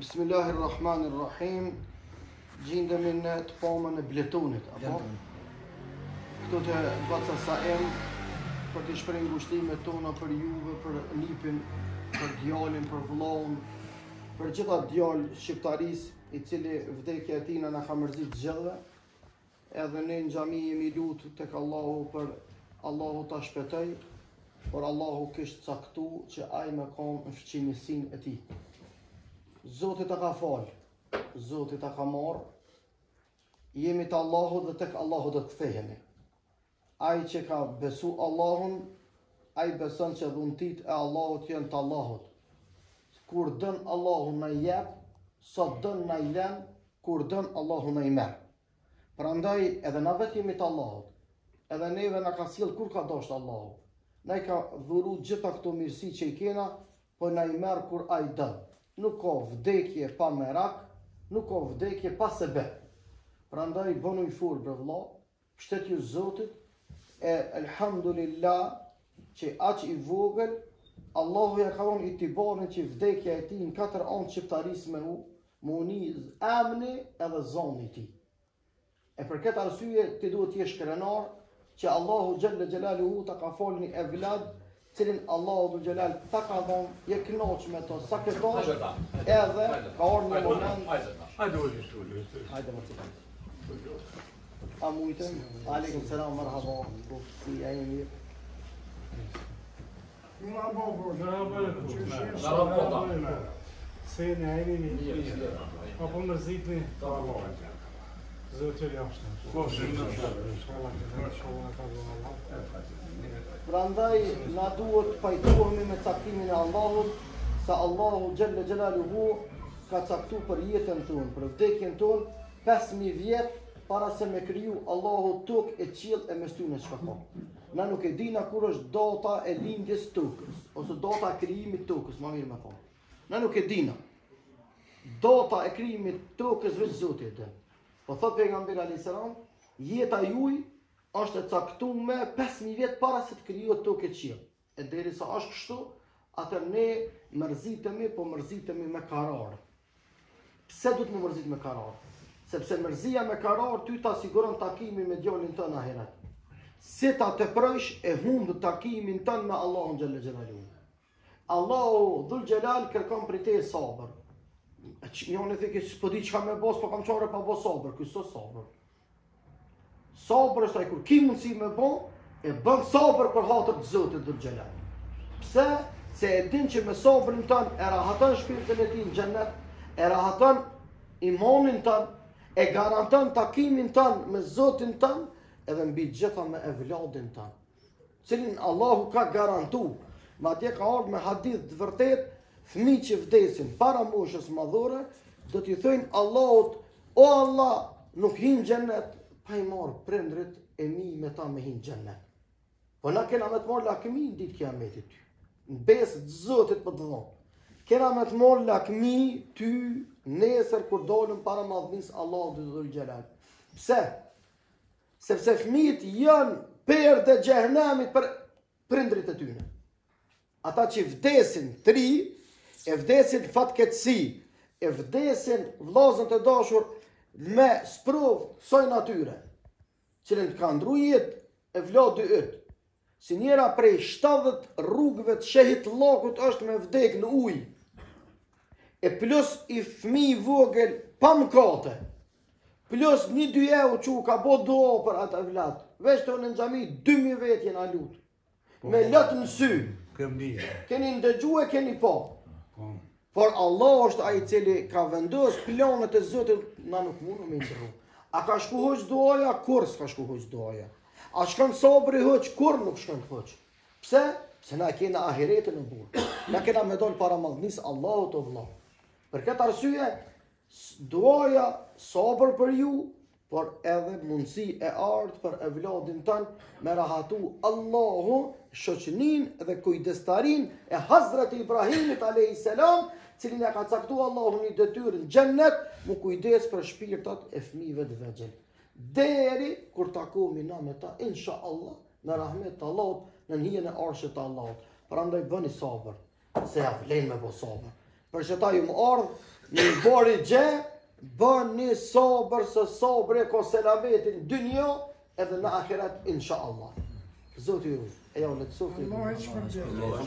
Bismillahirrahmanirrahim. Gjendemi në të pamën e Bletonit, apo? Këtu të Baca Saem për të shprehur ngushtimet tona për juve, për nipin, për djalin, për vëllaun, për gjitha djalë shqiptarisë i cili vdekja e tij na ka mërzit gjithëve. Edhe ne në xhami jemi lutur tek Allahu për Allahu ta shpëtoj, por Allahu kishte caktuar që ai më kon në fqinjësinë e tij. Zoti ta ka fal, Zoti ta ka marr. Jemi të Allahut dhe tek Allahu do të kthehemi. Ai që ka besu Allahun, ai beson që dhuntit e Allahut janë të Allahut. Kur dën Allahu na jep, sot dën na i lën, kur dën Allahu na i merr. Prandaj edhe na vetë jemi të Allahut. Edhe neve na ka sjell kur ka dashur Allahu. Na i ka dhuru gjitha këto mirësi që i kena, po na i merr kur ai dën. Nuk ka vdekje pa merak, nuk ka vdekje pa sebeb. Prandaj bënu i furë për vëlla, shtet ju Zotit, e elhamdulillah që aq i vogël, Allahu ja ka dhënë itibarin që vdekja e tij në 4 anë shqiptarisë me uniz emni edhe zoni i tij. E për këtë arsye ti duhet të jesh krenar që Allahu xhalla xhelaluhu ta ka falni evlad, cilin Allahu dhul xhelal ta ka dhënë, je kënaq me to sa ke dosh, edhe ka ardhur në moment. Hajde më. Amujtëm, aleikum selam, marhaba, si e jeni? Se ne jeni apo mërzitni? Zotëri Prandaj na duhet pajtohemi me caktimin e Allahut, sa Allahu xhalla xhelaluhu ka caktuar për jetën tonë, për vdekjen tonë 5000 vjet para se me kriju Allahu tokë e qiell e mes tyre çka ka. Na nuk e dina kur është data e lindjes tokës, ose data e krijimit tokës, më mirë më thon. Na nuk e dina. Data e krijimit tokës vetë Zoti e din. Po thot pejgamberi alayhis salam, jeta juaj është e caktuar 5000 vjet para se të krijohet tokë e qiell. E derisa është kështu, atëherë ne mërzitemi, po mërzitemi me karar. Pse duhet të mërzit me karar? Sepse mërzia me karar ty ta siguron takimin me djalin tënd ahiret. Si ta teprosh e humb takimin tënd me Allahun xhalla xhelaluhu. Allahu dhul xhelal kërkon prej te sabër. Njënë thë që s'po di çka me bos, po kam çore pa bos sabër, ky s'o sabër. Sabër është ai kur ki mundësi me bë, e bën sabër për hatër të Zotit dhul xhelal. Pse? Se e din që me sabrin tënd e rahaton shpirtin e tij në xhennet, e rahaton imanin tënd, e garanton takimin tënd me Zotin tënd, edhe mbi gjitha me evladin tënd, cilin Allahu ka garantuar. Madje ka ardhur me hadith të vërtet, fëmijë që vdesin para moshës madhore, do t'i thojnë Allahut, o Allah, nuk hin xhennet pa i marr prindrit e mi me ta me hin xhennet. Po na kena me të marr lakmi në ditë kiametit ty. Në besë të Zotit për të dhënë. Kena me të marr lakmi ty nesër kur dolën para madhnisë Allahut dhul xhelal. Pse? Sepse fëmijët janë perë të xhehenamit për prindrit e tyre. Ata që vdesin të ri, e vdesin fatkeqësi, e vdesin vllazën të dashur me sprovë soj natyre, cilën ka ndru jetë e vladë yt. Si njëra prej 70 rrugëve të shehit llokut është me vdek në ujë. E plus i fëmijë vogël pa mëkate. Plus 1-2 euro që ka bo dua për atë vlad. Veç të në xhami 2000 vet jena lut. Me lot në sy. Keni ndëgjue, keni po. Por Allah është ai i cili ka vendos planet e Zotit, na nuk mundum me ndërru. A ka shku hoq duaja? Kur s'ka shku hoq duaja. A shkon sabri hoq? Kur nuk shkon hoq. Pse? Se na kena ahiretin në burë. Na kena me dol para madhnisë Allahut o vëlla. Për këtë arsye, duaja sabër për ju, por edhe mundësi e ardh për evladin tënë me rahatu Allahu shoqnin dhe kujdestarin e Hazreti Ibrahimit alayhis salam, cilin ja ka caktuar Allahu një detyrë në xhennet, mu kujdes për shpirtat e fëmijëve të vegjël. Deri kur takohemi na me ta, inshallah, me rahmet të Allahut, në hijen e arshit të Allahut. Prandaj bëni sabër, se ja vlen me bo sabër. Për që ta ju më ardhë Një bori gje, bën një sabër së sabre ko selametin dynjo edhe në ahiret insha Allah. Zoti ju, e ja në të sofri. Allah e shpërblet.